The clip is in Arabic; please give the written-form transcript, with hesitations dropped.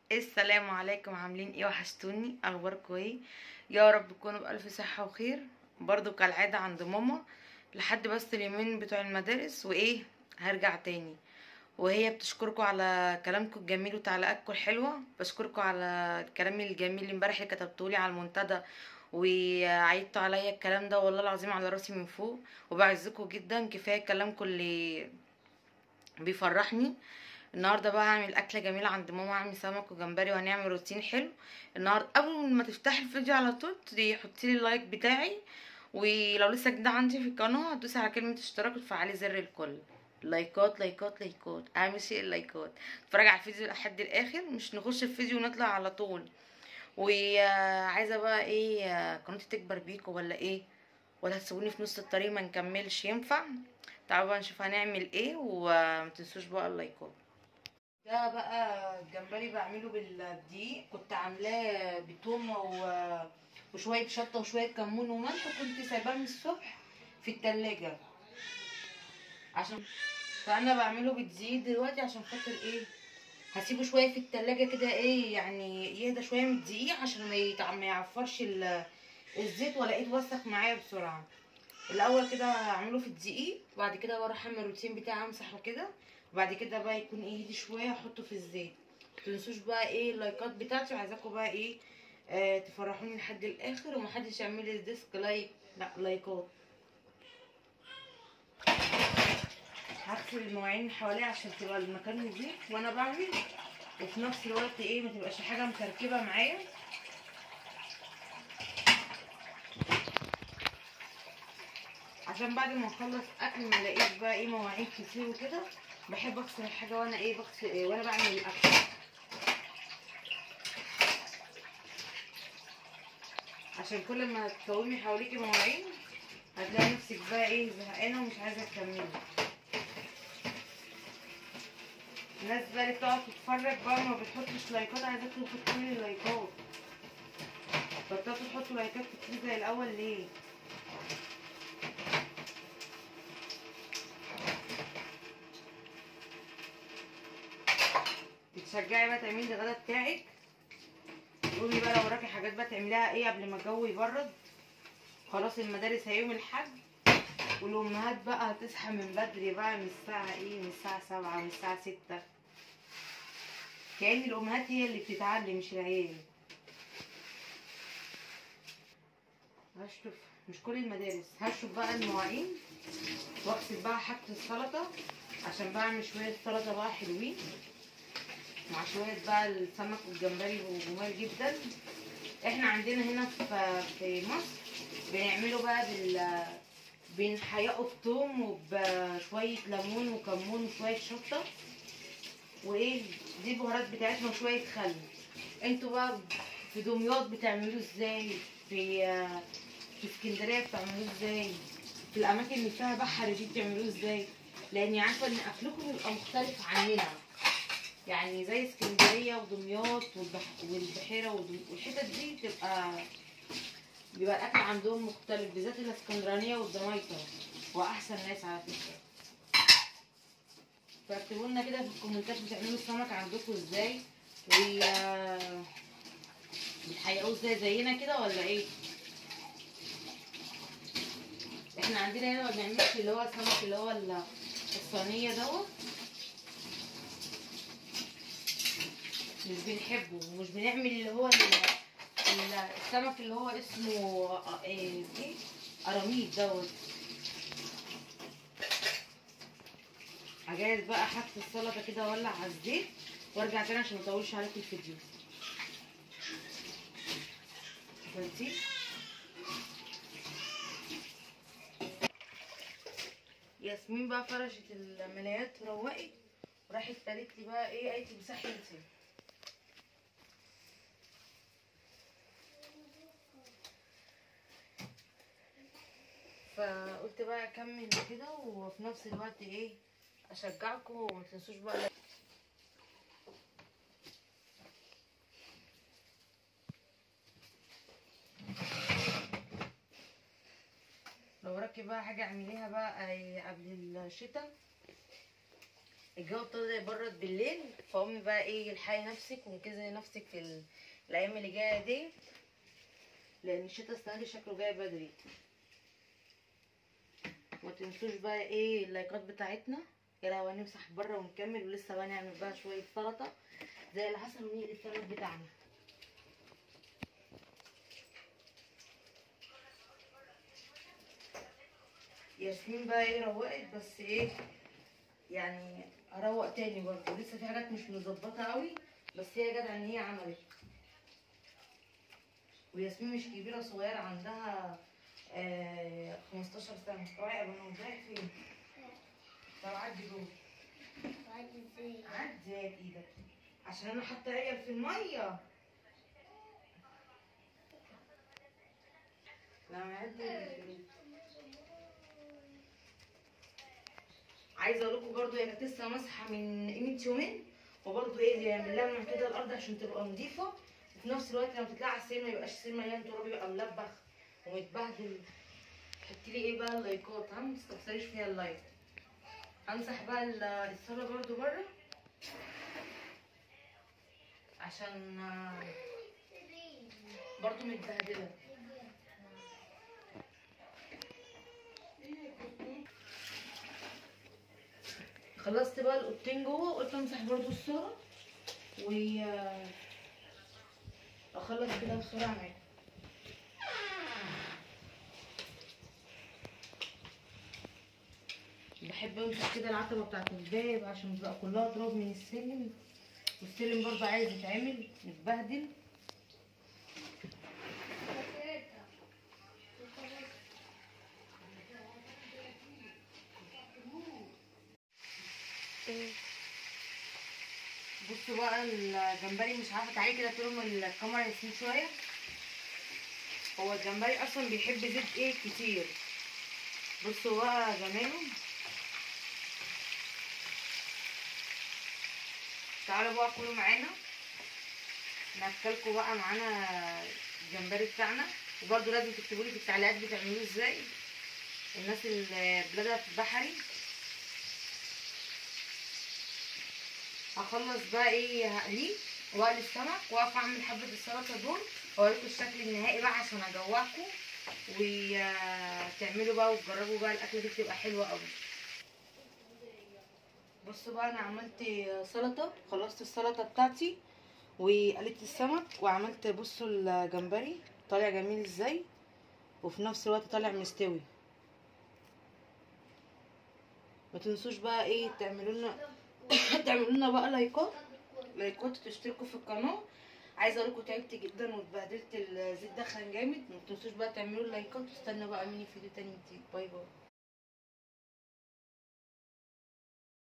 السلام عليكم، عاملين ايه؟ وحشتوني. اخباركم ايه؟ يا رب تكونوا بالف صحه وخير. برضو كالعاده عند ماما لحد بس اليومين بتوع المدارس وايه هرجع تاني. وهي بتشكركم على كلامكم الجميل وتعليقاتكم الحلوه. بشكركم على الكلام الجميل اللي امبارح اللي كتبتولي على المنتدى وعيدتوا عليا الكلام ده، والله العظيم على راسي من فوق. وبعزكم جدا، كفايه كلامكم اللي بيفرحني. النهارده بقى هعمل اكله جميله عند ماما، هعمل سمك وجمبري وهنعمل روتين حلو النهارده. اول ما تفتحي الفيديو على طول حطي لي اللايك بتاعي، ولو لسه جديده عندي في القناه هتدوسي على كلمه اشتراك وتفعلي زر الكل. لايكات لايكات لايكات، اهم شيء اللايكات. اتفرجي على الفيديو لحد الاخر، مش نخش الفيديو ونطلع على طول. وعايزه بقى ايه، قناتي تكبر بيكو ولا ايه؟ ولا هتسيبوني في نص الطريق ما نكملش؟ ينفع؟ تعالوا بقى نشوف هنعمل ايه، ومتنسوش بقى اللايكات. ده بقى الجمبري بعمله بالدقيق، كنت عاملاه بتوم وشويه شطه وشويه كمون وملح، وكنت سايباه من الصبح في التلاجة عشان فانا بعمله بالدقيق دلوقتي عشان خاطر ايه، هسيبه شويه في التلاجة كده ايه يعني يهدى شويه من الدقيق عشان ما يعفرش الزيت ولا يتوسخ معايا بسرعه. الاول كده هعمله في الدقيق، وبعد كده بروح اعمل الروتين بتاعي امسحه كده، وبعد كده بقى يكون ايه هدي شويه احطه في الزيت. متنسوش بقى ايه اللايكات بتاعتي، وعايزاكم بقى ايه تفرحوني لحد الاخر، ومحدش يعمل لي ديسك لايك، لا لايكات. هغسل المواعين حواليه عشان تبقى المكان نضيف وانا بعمل، وفي نفس الوقت ايه ما تبقاش حاجه مكركبه معايا. عشان بعد ما اخلص اكل ما الاقيش بقى ايه مواعين كتير وكده. بحب اغسل الحاجه وانا ايه بغسل وانا بعمل الاكل، عشان كل ما تقومي حواليكي مواعين هتلاقي نفسك بقى ايه زهقانه ومش عايزه تكملي. الناس بقى اللي بتقعد تتفرج بقى ما بتحطش لايكات، عايزاكم تحطوا لي لايكات. بطلتوا تحطوا لايكات كتير زي الاول ليه؟ تتشجعي بقى تعملي الغدا بتاعك. قولي بقى لو وراكي حاجات بقى تعمليها ايه قبل ما الجو يبرد. خلاص المدارس هيوم الحد، والامهات بقى هتصحى من بدري بقى من الساعه ايه، من الساعه 7 من الساعه 6. كأن الامهات هي اللي بتتعلم مش العيال. هشطف مش كل المدارس، هشطف بقى المواعين واغسل بقى حاجة السلطة عشان بعمل شوية سلطة بقى حلوين مع شوية بقى السمك والجمبري وجمال جدا. احنا عندنا هنا في مصر بنعمله بقى بنحيقه بتوم وبشوية ليمون وكمون وشوية شطة وايه دي البهارات بتاعتنا وشوية خل. انتوا بقى في دمياط بتعملوه ازاي؟ في اسكندريه بتعملوه ازاي؟ في الاماكن اللي فيها بحر دي بتعملوه ازاي؟ لاني عارفه ان اكلكم بيبقى مختلف عننا، يعني زي اسكندريه ودمياط والبحيره والحتت دي بيبقى الاكل عندهم مختلف، بالذات الاسكندرانيه والدمياطه، واحسن ناس على فكره. فاكتبوا لنا كده في الكومنتات بتعملوا السمك عندكم ازاي، بتحيقوه ازاي زينا كده ولا ايه؟ احنا عندنا هنا ما بنعملش اللي هو السمك اللي هو الصينيه دوت، مش بنحبه، ومش بنعمل اللي هو السمك اللي هو اسمه ايه قراميط دوت. هجهز بقى حاجه السلطه كده واولع على الزيت وارجع تاني عشان مطولش عليكم الفيديو. فهمتي؟ ياسمين بقى فرشت الملايات وروقت وراحت قالت لي بقى ايه، قالت لي مسحي انتي. فقلت بقى اكمل كده وفي نفس الوقت ايه اشجعكم، وما تنسوش بقى لو وراكي بقى حاجه اعمليها بقى قبل الشتاء. الجو ابتدى يبرد بالليل، فقومي بقى ايه الحقي نفسك وانقذي نفسك في الايام اللي جايه دي، لان الشتا السنه دي شكله جاي بدري. ما تنسوش بقى ايه اللايكات بتاعتنا. يا لو هنمسح بره ونكمل، ولسه بقى نعمل بقى شويه سلطه زي اللي حصل ونقلي السلطه بتاعنا. ياسمين بقى ايه روقت، بس ايه يعني اروق تاني برضه، لسه في حاجات مش مظبطه قوي، بس هي جدع ان هي عملت. وياسمين مش كبيره، صغيره، عندها 15 سنه. اوعي يا بنات، رايح فين؟ طب عدي جوه. عدي ازاي؟ عدي بايدك عشان انا حاطه عيال في الميه. لما عدي. عايزه اقول لكم برضه هي كانت لسه ماسحه من قيمه يومين، وبرضه ايه يعمل لها كده الارض عشان تبقى نظيفه، وفي نفس الوقت لما تطلع على السرير ما يبقاش السرير مليان تراب، يبقى ملبخ ومتبهدل. حطي لي ايه بقى اللايكات، ما تستخسريش فيها اللايك. همسح بقى الصاله برضه بره عشان برضه متبهدله. خلصت بقى الاوضتين جوه، قلت امسح برضه الصاله واخلص كده بسرعه معاكم. بحب امسح كده العتبه بتاعت الباب عشان بتبقى كلها تراب من السلم، والسلم برضه عايز يتعمل متبهدل. بصوا بقى الجمبري، مش عارفه تعالي كده تقولهم الكاميرا يسيب شويه. هو الجمبري اصلا بيحب زيت ايه كتير. بصوا بقى جماله. تعالوا بقى كلوا معانا، ناكلكوا بقى معانا الجمبري بتاعنا. وبرده لازم تكتبوا لي في التعليقات بتعملوه ازاي، الناس اللي بلادها في البحري. هخلص بقى ايه هقليه واقلي السمك، واقف اعمل حبه السلطه دول، واوريكم الشكل النهائي بقى عشان اجوعكم وتعملوا بقى وتجربوا بقى الاكله دي، بتبقى حلوه قوي. بصوا بقى انا عملت سلطه، خلصت السلطه بتاعتي وقليت السمك وعملت، بصوا الجمبري طالع جميل ازاي، وفي نفس الوقت طالع مستوي. ما تنسوش بقى ايه تعملوا لنا تعملوا لنا بقى لايكات وتشتركوا في القناه. عايزه اقول لكم تعبت جدا واتبهدلت، الزيت دخن جامد. ما تنسوش بقى تعملوا اللايكات، واستنى بقى مني فيديو تاني جديد. باي باي.